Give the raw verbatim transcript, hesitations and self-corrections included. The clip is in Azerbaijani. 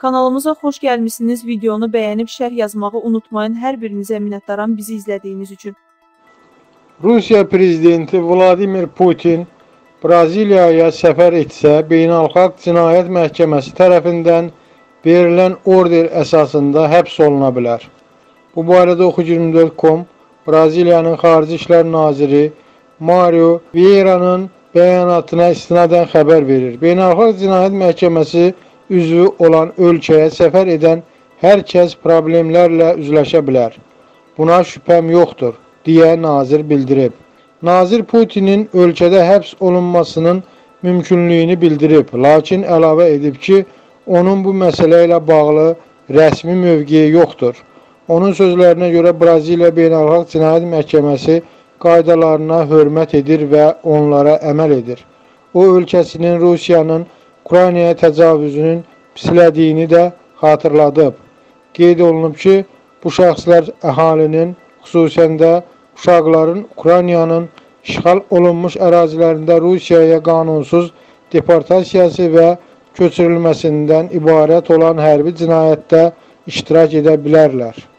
Kanalımıza xoş gəlmişsiniz. Videonu bəyənib şərh yazmağı unutmayın. Hər birinizə minnətdaram bizi izlədiyiniz üçün. Rusiya prezidenti Vladimir Putin Braziliyaya səfər etsə, Beynəlxalq Cinayət Məhkəməsi tərəfindən verilən order əsasında həbs oluna bilər. Bu barədə Oxu iyirmi dörd nöqtə com Braziliyanın Xarici İşlər Naziri Mario Vieira'nın bəyanatına istinadən xəbər verir. Beynəlxalq Cinayət Məhkəməsi üzvü olan ölkəyə səfər edən hər kəs problemlərlə üzləşə bilər. Buna şübhəm yoxdur, deyə nazir bildirib. Nazir Putinin ölkədə həbs olunmasının mümkünlüyünü bildirib, lakin əlavə edib ki, onun bu məsələ ilə bağlı rəsmi mövqeyi yoxdur. Onun sözlərinə görə Braziliya Beynəlxalq Cinayət Məhkəməsi qaydalarına hörmət edir və onlara əməl edir. O, ölkəsinin Rusiyanın Ukraynaya təcavüzünün pislədiyini də xatırladıb. Qeyd olunub ki, bu şəxslər əhalinin, xüsusən də uşaqların Ukraynanın işğal olunmuş ərazilərində Rusiyaya qanunsuz deportasiyası və köçürülməsindən ibarət olan hərbi cinayətdə iştirak edə bilərlər.